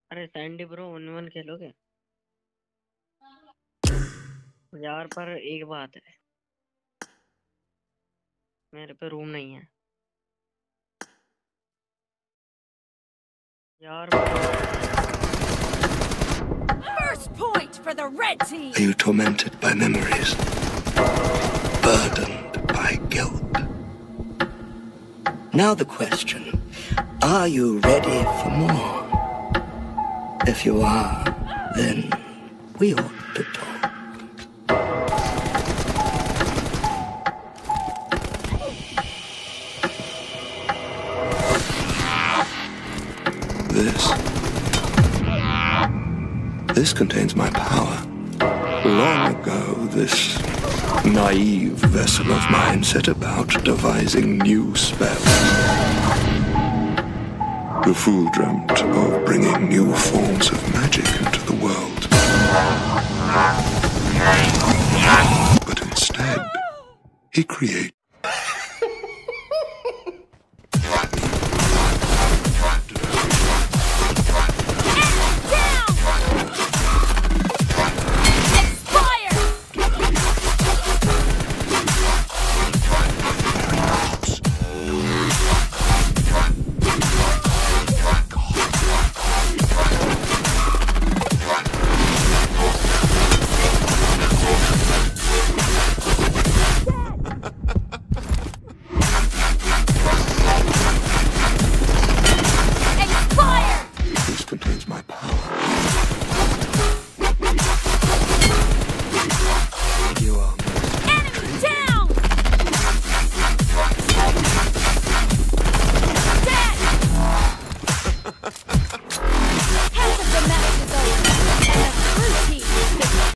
अरे Sandy bro 1v1 खेलोगे यार? पर एक बात है, मेरे पे रूम नहीं है यार। First point for the red team. Are you tormented by memories? Burdened by guilt? Now the question, are you ready for more? If you are, then we ought to talk. This contains my power. Long ago, this naive vessel of mine set about devising new spells. The fool dreamt of bringing new forms of magic into the world. But instead, he created my power.